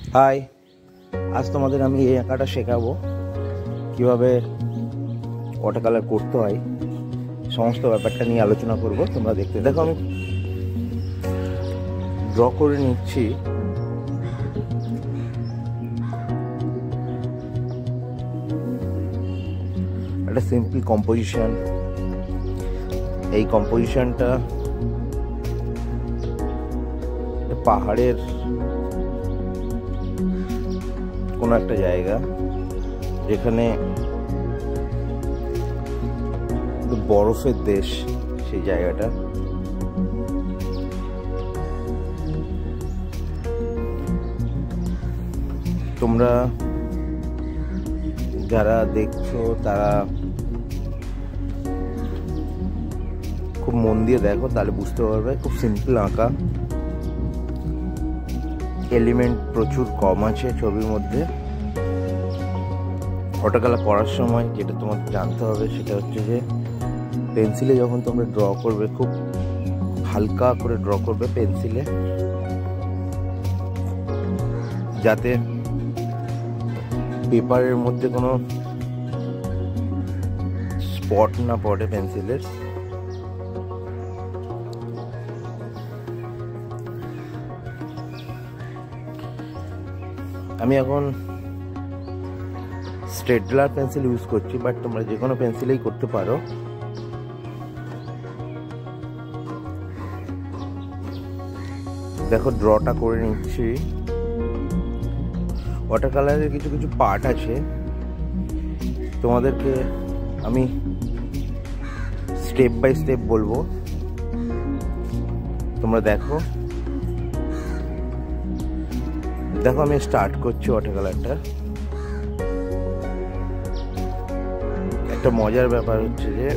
High, আজ তোমাদের আমি এই আঁকাটা শেখাবো কিভাবে ওয়াটার কালার করতে হয়। সমস্ত ব্যাপারটা নিয়ে আলোচনা করব। তোমরা দেখতে দেখো, আমি ড্র করে নিচ্ছি। একটা সিম্পল কম্পোজিশন। এই কম্পোজিশনটা পাহাড়ের কোনো একটা জায়গা, যেখানে বরফের দেশ, সেই জায়গাটা। তোমরা যারা দেখছো তারা খুব মন দিয়ে দেখো, তাহলে বুঝতে পারবে। খুব সিম্পল আঁকা, এলিমেন্ট প্রচুর কম আছে ছবির মধ্যে। ওয়াটার কালার করার সময় যেটা তোমাদের জানতে হবে সেটা হচ্ছে যে পেন্সিলে যখন তোমরা ড্র করবে, খুব হালকা করে ড্র করবে পেন্সিলে, যাতে পেপারের মধ্যে কোনো স্পট না পড়ে পেন্সিলের। আমি এখন স্টেডলার পেন্সিল ইউজ করছি, বাট তোমরা যে কোনো পেন্সিলেই করতে পারো। দেখো, ড্রটা করে নিচ্ছি। ওয়াটার কালারের কিছু কিছু পার্ট আছে, তোমাদেরকে আমি স্টেপ বাই স্টেপ বলবো, তোমরা দেখো। দেখো, আমি স্টার্ট করছি ওয়াটার কালারটা। একটা মজার ব্যাপার হচ্ছে যে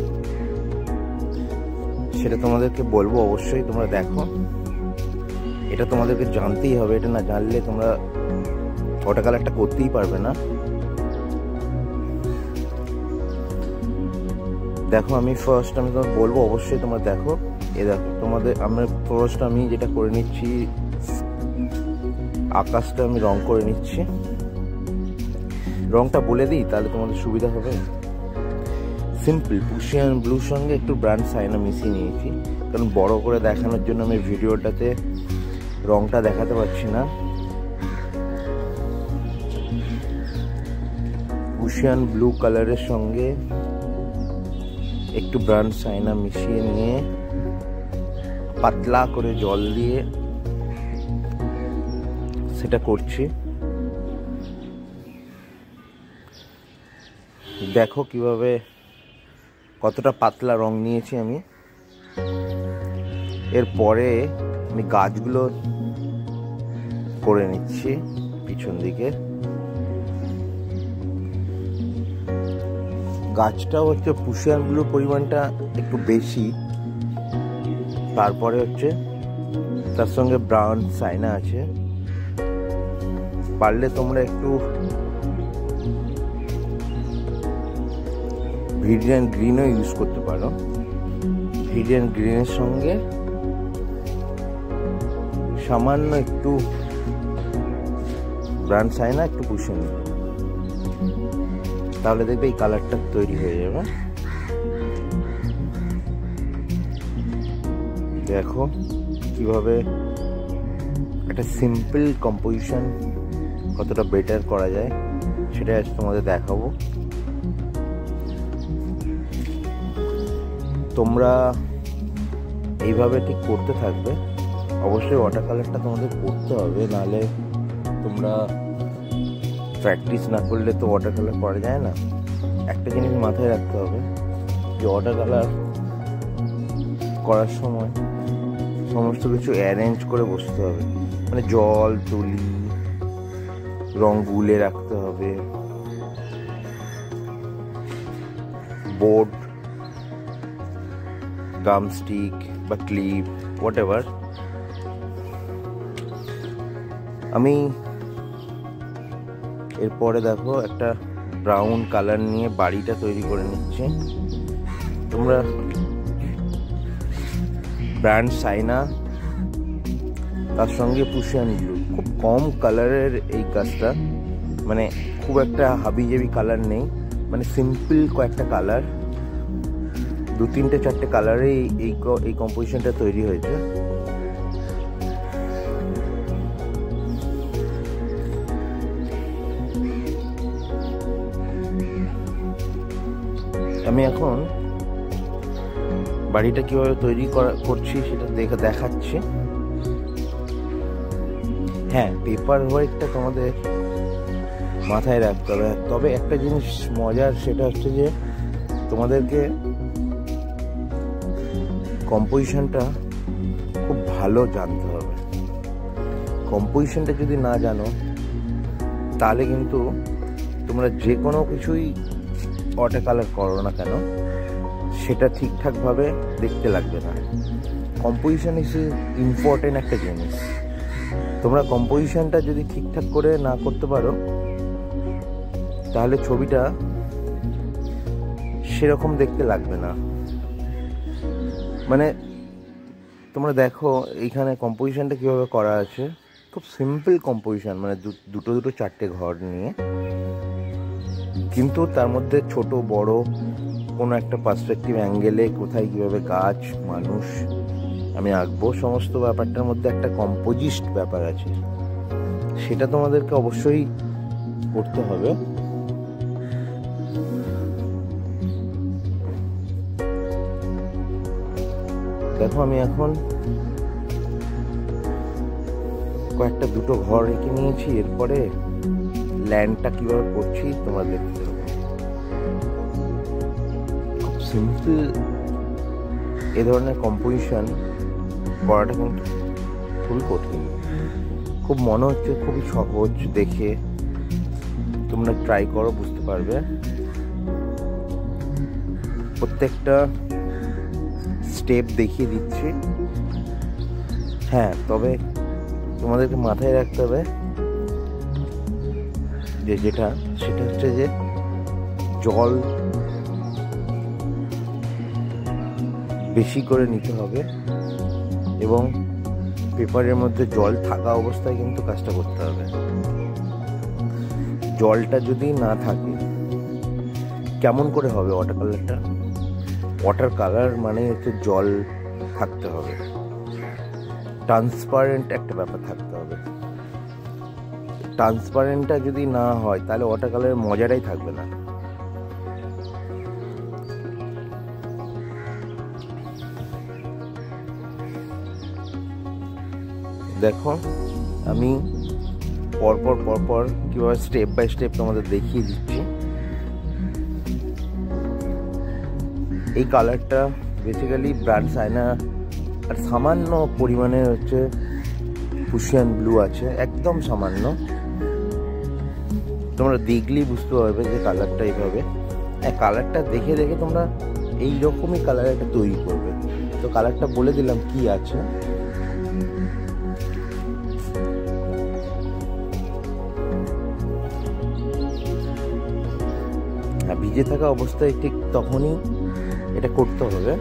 সেটা তোমাদেরকে বলবো, অবশ্যই তোমরা দেখো। এটা তোমাদেরকে জানতেই হবে, এটা না জানলে তোমরা ওয়াটার কালারটা করতেই পারবে না। দেখো, আমি তোমাকে বলবো, অবশ্যই তোমরা দেখো। এ দেখো, আমি যেটা করে নিচ্ছি, আকাশটা আমি রং করে নিচ্ছি। রংটা বলে দিই, তাহলে তোমাদের সুবিধা হবে। সিম্পল পুশিয়ান ব্লুর সঙ্গে একটু ব্র্যান্ড সাইনা মিশিয়ে নিয়েছি, কারণ বড় করে দেখানোর জন্য আমি ভিডিওটাতে রংটা দেখাতে পারছি না। পুশিয়ান ব্লু কালারের সঙ্গে একটু ব্র্যান্ড সাইনা মিশিয়ে নিয়ে পাতলা করে জল দিয়ে সেটা করছি। দেখো কিভাবে কতটা পাতলা রং নিয়েছি আমি। এরপরে আমি গাছগুলো করে নিচ্ছি পিছন দিকে। গাছটা হচ্ছে পুশিয়ান ব্লু পরিমাণটা একটু বেশি, তারপরে হচ্ছে তার সঙ্গে ব্রাউন সাইনা আছে। পারলে তোমরা একটু ভিডিয়ান গ্রিনও ইউজ করতে পারো। ভিডিয়ান গ্রিনের সঙ্গে সামান্য একটু ব্রাউন সাইনা, একটু পুশিয়ান, তাহলে দেখবে এই কালারটা তৈরি হয়ে যাবে। দেখো কিভাবে একটা সিম্পল কম্পোজিশন কতটা বেটার করা যায়, সেটা আজ তোমাদের দেখাবো। তোমরা এইভাবে ঠিক করতে থাকবে। অবশ্যই ওয়াটার কালারটা তোমাদের করতে হবে, নাহলে তোমরা প্র্যাকটিস না করলে তো ওয়াটার কালার করা যায় না। একটা জিনিস মাথায় রাখতে হবে যে ওয়াটার কালার করার সময় সমস্ত কিছু অ্যারেঞ্জ করে বসতে হবে। মানে জল, তুলি, রং গুলে রাখতে হবে, বোর্ড, গাম স্টিক বা ক্লিপ, হোয়াট এভার। আমি এরপরে দেখো একটা ব্রাউন কালার নিয়ে বাড়িটা তৈরি করে নিচ্ছি। তোমরা ব্র্যান্ড সাইনা, তার সঙ্গে পুশিয়ান ব্লু খুব কম কালারের এই কাজটা, মানে খুব একটা হাবিজাবি কালার নেই, মানে সিম্পল কয়েকটা কালার, 2-3-4টে কালারে এই কম্পোজিশনটা তৈরি হয়েছে। আমি এখন বাড়িটা কিভাবে তৈরি করছি সেটা দেখাচ্ছি। হ্যাঁ, পেপার ওয়ার্কটা তোমাদের মাথায় রাখতে হবে। তবে একটা জিনিস মজার, সেটা হচ্ছে যে তোমাদেরকে কম্পোজিশনটা খুব ভালো জানতে হবে। কম্পোজিশনটা যদি না জানো তাহলে কিন্তু তোমরা যে কোনো কিছুই ওয়াটার কালার করো না কেন, সেটা ঠিকঠাকভাবে দেখতে লাগবে না। কম্পোজিশন ইজ ইম্পর্টেন্ট একটা জিনিস। তোমরা কম্পোজিশনটা যদি ঠিকঠাক করে না করতে পারো তাহলে ছবিটা সেরকম দেখতে লাগবে না। মানে তোমরা দেখো এইখানে কম্পোজিশনটা কীভাবে করা আছে, খুব সিম্পল কম্পোজিশন, মানে দুটো 4টে ঘর নিয়ে, কিন্তু তার মধ্যে ছোট বড় কোনো একটা পার্সপেক্টিভ অ্যাঙ্গেলে কোথায় কীভাবে গাছ মানুষ আমি আঁকবো, সমস্ত ব্যাপারটার মধ্যে একটা কম্পোজিস্ট ব্যাপার আছে, সেটা তোমাদেরকে অবশ্যই করতে হবে। দেখো আমি এখন কয়েকটা 2টো ঘর রেখে নিয়েছি, এরপরে ল্যান্ডটা কিভাবে করছি তোমরা দেখতে হবে। খুব সিম্পল এ ধরনের কম্পোজিশন করাটা কিন্তু খুবই কঠিন, খুব মনে হচ্ছে খুবই সহজ দেখে, তোমরা ট্রাই করো বুঝতে পারবে। প্রত্যেকটা স্টেপ দেখিয়ে দিচ্ছি। হ্যাঁ, তবে তোমাদেরকে মাথায় রাখতে হবে সেটা হচ্ছে যে জল বেশি করে নিতে হবে এবং পেপারের মধ্যে জল থাকা অবস্থায় কিন্তু কাজটা করতে হবে। জলটা যদি না থাকে কেমন করে হবে ওয়াটার কালারটা? ওয়াটার কালার মানে হচ্ছে জল থাকতে হবে, ট্রান্সপারেন্ট একটা ব্যাপার থাকতে হবে। ট্রান্সপারেন্টটা যদি না হয় তাহলে ওয়াটার কালারের মজাটাই থাকবে না। দেখো আমি পরপর কিভাবে স্টেপ বাই স্টেপ তোমাদের দেখিয়ে দিচ্ছি। এই কালারটা বেসিক্যালি ব্রান্ড সাইনা, আর সামান্য পরিমাণে হচ্ছে পুশিয়ান ব্লু আছে, একদম সামান্য। তোমরা দেখলেই বুঝতে পারবে যে কালারটা এইভাবে, কালারটা দেখে তোমরা এইরকমই কালার একটা তৈরি করবে। তো কালারটা বলে দিলাম কি আছে। ভিজে থাকা অবস্থায় ঠিক তখনই এটা করতে হবে।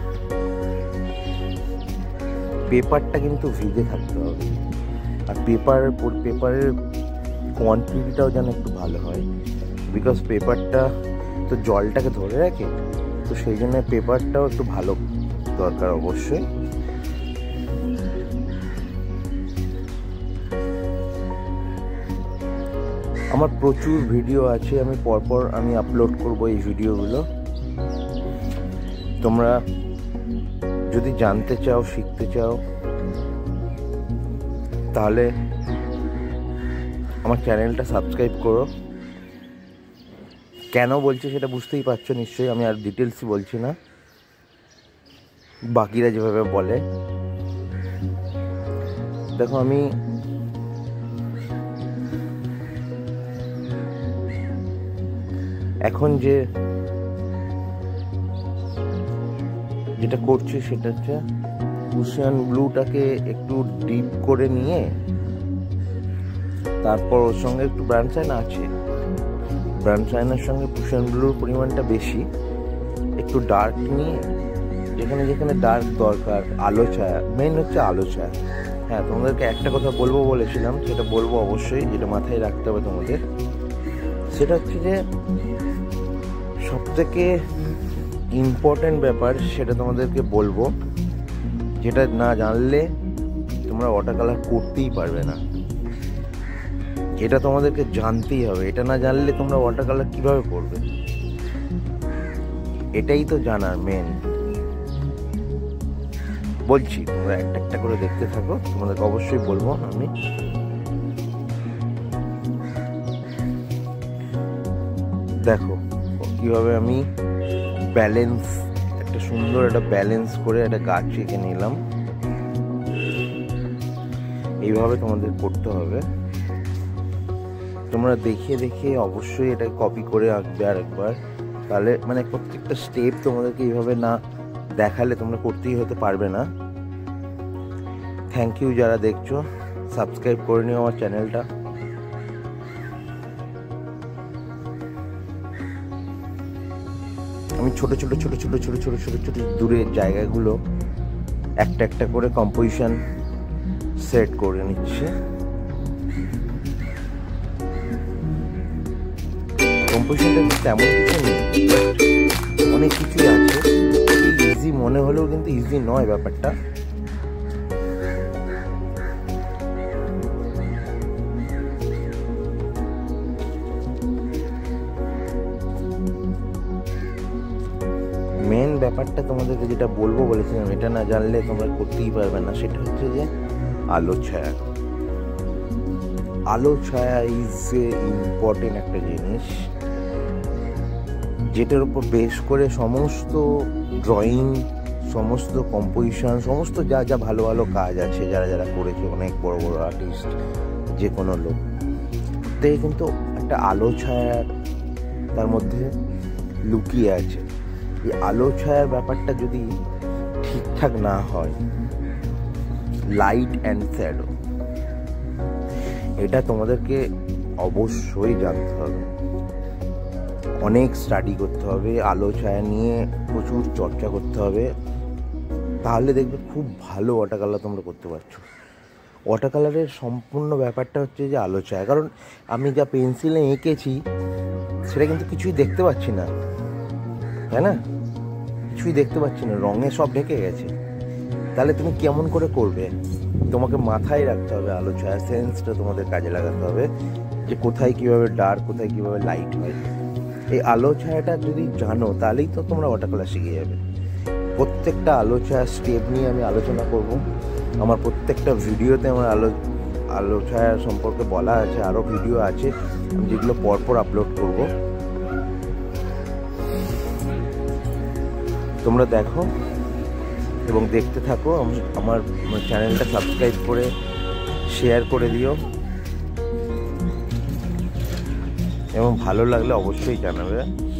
পেপারটা কিন্তু ভিজে থাকতে হবে, আর পেপারের কোয়ান্টিটিটাও যেন একটু ভালো হয়, বিকজ পেপারটা তো জলটাকে ধরে রাখে, তো সেই জন্য পেপারটাও একটু ভালো দরকার অবশ্যই। আমার প্রচুর ভিডিও আছে, আমি পরপর আপলোড করব এই ভিডিওগুলো। তোমরা যদি জানতে চাও, শিখতে চাও, তাহলে আমার চ্যানেলটা সাবস্ক্রাইব করো। কেন বলছি সেটা বুঝতেই পারছো নিশ্চয়ই, আমি আর ডিটেলসই বলছি না, বাকিরা যেভাবে বলে। দেখো আমি এখন যেটা করছি সেটা হচ্ছে পুশিয়ান ব্লুটাকে একটু ডিপ করে নিয়ে তারপর ওর সঙ্গে একটু ব্রান্ড সাইনা আছে, ব্রান্ড সাইনার সঙ্গে পুশিয়ান ব্লুর পরিমাণটা বেশি, একটু ডার্ক নিয়ে যেখানে যেখানে ডার্ক দরকার, আলো ছায়া, মেইন হচ্ছে আলো ছায়া, হ্যাঁ, তোমাদেরকে একটা কথা বলবো বলেছিলাম, সেটা বলবো অবশ্যই, যেটা মাথায় রাখতে হবে তোমাদের। সেটা হচ্ছে যে সবথেকে ইম্পর্টেন্ট ব্যাপার, সেটা তোমাদেরকে বলবো, যেটা না জানলে তোমরা ওয়াটার কালার করতেই পারবে না। এটা তোমাদেরকে জানতেই হবে। এটা না জানলে তোমরা ওয়াটার কালার কিভাবে করবে? এটাই তো জানার মেন। বলছি, তোমরা একটা একটা করে দেখতে থাকো, তোমাদেরকে অবশ্যই বলবো আমি। দেখো কিভাবে আমি ব্যালেন্স, একটা সুন্দর একটা ব্যালেন্স করে একটা গাছ এঁকে নিলাম। এইভাবে তোমাদের করতে হবে। তোমরা দেখিয়ে দেখিয়ে অবশ্যই এটা কপি করে আঁকবে আরেকবার, তাহলে মানে প্রত্যেকটা স্টেপ তোমাদেরকে এইভাবে না দেখালে তোমরা করতেই হতে পারবে না। থ্যাংক ইউ যারা দেখছো, সাবস্ক্রাইব করে নিও আমার চ্যানেলটা। আমি ছোট ছোট ছোট ছোট ছোট ছোট ছোট ছোট দূরের জায়গাগুলো একটা একটা করে কম্পোজিশন সেট করে নিচ্ছি। কম্পোজিশনটা তেমন কিছু নেই, অনেক কিছুই আছে। ইজি মনে হলেও কিন্তু ইজি নয় ব্যাপারটা। মেন ব্যাপারটা তোমাদেরকে যেটা বলবো বলেছিলাম, এটা না জানলে তোমরা করতেই পারবে না, সেটা হচ্ছে যে আলো ছায়া। আলো ছায়া ইজ ইম্পর্টেন্ট একটা জিনিস, যেটার উপর বেস করে সমস্ত ড্রয়িং, সমস্ত কম্পোজিশন, সমস্ত যা যা ভালো ভালো কাজ আছে, যারা যারা করেছে, অনেক বড় বড় আর্টিস্ট, যে কোনো লোক, তাই কিন্তু একটা আলো ছায়া তার মধ্যে লুকিয়ে আছে। এই আলো ছায়ার ব্যাপারটা যদি ঠিকঠাক না হয়, লাইট অ্যান্ড শ্যাডো, এটা তোমাদেরকে অবশ্যই জানতে হবে, অনেক স্টাডি করতে হবে, আলো ছায়া নিয়ে প্রচুর চর্চা করতে হবে, তাহলে দেখবে খুব ভালো ওয়াটার কালার তোমরা করতে পারছো। ওয়াটার কালারের সম্পূর্ণ ব্যাপারটা হচ্ছে যে আলো ছায়া। কারণ আমি যা পেন্সিলে এঁকেছি সেটা কিন্তু কিছুই দেখতে পাচ্ছি না, তাই না? কিছুই দেখতে পাচ্ছি না, রঙে সব ঢেকে গেছে। তাহলে তুমি কেমন করে করবে? তোমাকে মাথায় রাখতে হবে আলো ছায়া সেন্সটা, তোমাদের কাজে লাগাতে হবে, যে কোথায় কিভাবে ডার্ক, কোথায় কিভাবে লাইট হয়। এই আলো ছায়াটা যদি জানো, তাহলেই তো তোমরা ওয়াটার কালার শিখে যাবে। প্রত্যেকটা আলো ছায়া স্টেপ নিয়ে আমি আলোচনা করব। আমার প্রত্যেকটা ভিডিওতে আমার আলো ছায়া সম্পর্কে বলা আছে, আরও ভিডিও আছে যেগুলো পরপর আপলোড করব। তোমরা দেখো এবং দেখতে থাকো। আমার চ্যানেলটা সাবস্ক্রাইব করে শেয়ার করে দিও, এবং ভালো লাগলে অবশ্যই জানাবে,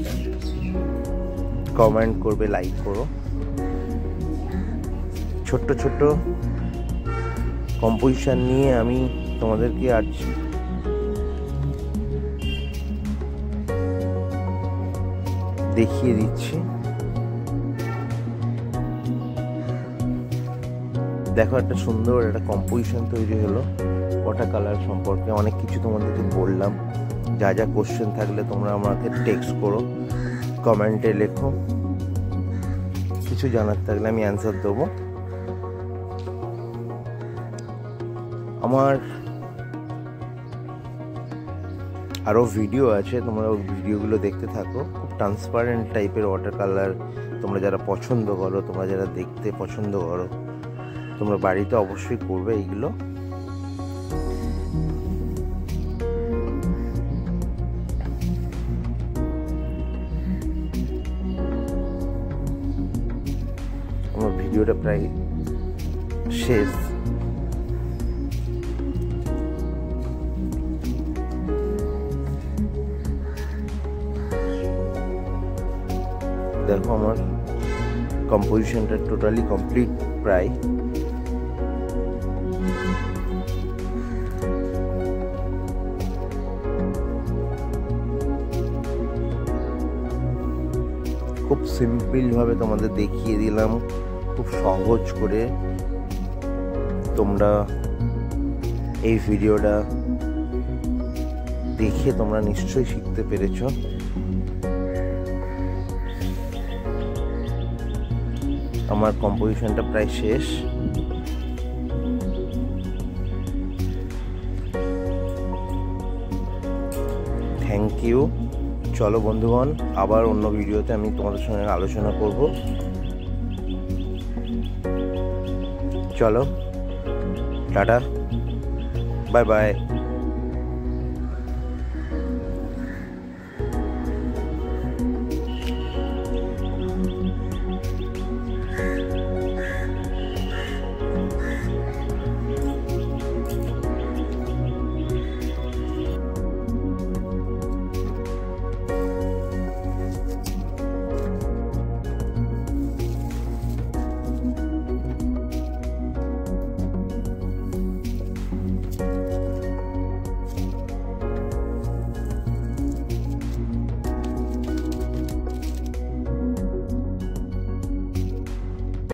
কমেন্ট করবে, লাইক করো। ছোট্ট ছোট্ট কম্পোজিশন নিয়ে আমি তোমাদেরকে আজ দেখিয়ে দিচ্ছি। দেখো, একটা সুন্দর একটা কম্পোজিশন তৈরি হলো ওয়াটার কালার সম্পর্কে। অনেক কিছু তোমাদেরকে বললাম। যা যা কোশ্চেন থাকলে তোমরা আমাকে টেক্সট করো, কমেন্টে লেখো, কিছু জানার থাকলে আমি অ্যান্সার দেবো। আমার আরও ভিডিও আছে, তোমরা ওই ভিডিওগুলো দেখতে থাকো। খুব ট্রান্সপারেন্ট টাইপের ওয়াটার কালার তোমরা যারা পছন্দ করো, তোমরা যারা দেখতে পছন্দ করো, তোমরা বাড়িতে অবশ্যই করবে এইগুলো। আমার ভিডিওটা প্রায় শেষ। দেখো, আমার কম্পোজিশনটা টোটালি কমপ্লিট প্রায়। খুব সিম্পল ভাবে তোমাদের দেখিয়ে দিলাম, খুব সহজ করে। তোমরা এই ভিডিওটা দেখে তোমরা নিশ্চয়ই শিখতে পেরেছো। আমার কম্পোজিশনটা প্রায় শেষ। Thank you. চলো বন্ধুগণ, আবার অন্য ভিডিওতে আমি তোমাদের সঙ্গে আলোচনা করব। চলো, টাটা, বাই বাই।